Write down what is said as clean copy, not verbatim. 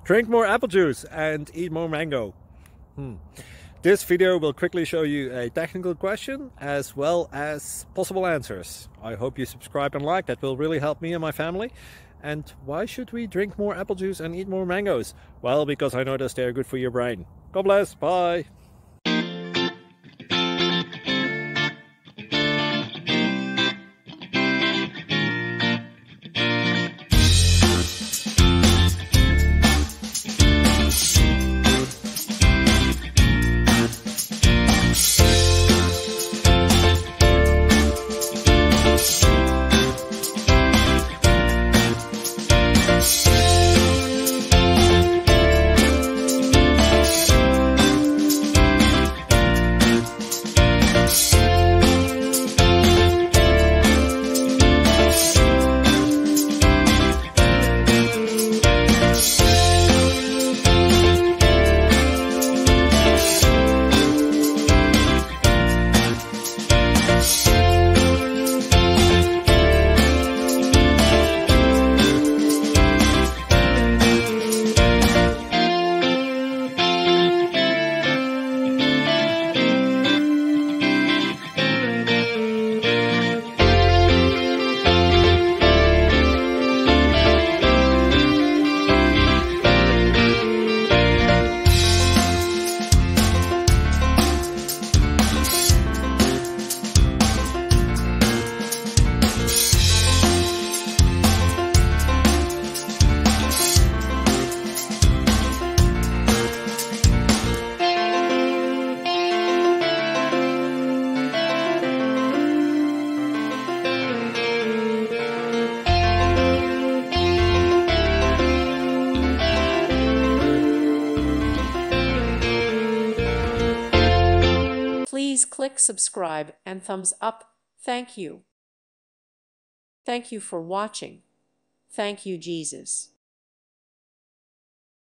Drink more apple juice and eat more mango. This video will quickly show you a technical question as well as possible answers. I hope you subscribe and like, that will really help me and my family. And why should we drink more apple juice and eat more mangoes? Well, because I noticed they're good for your brain. God bless, bye! Please click subscribe and thumbs up. Thank you. Thank you for watching. Thank you, Jesus.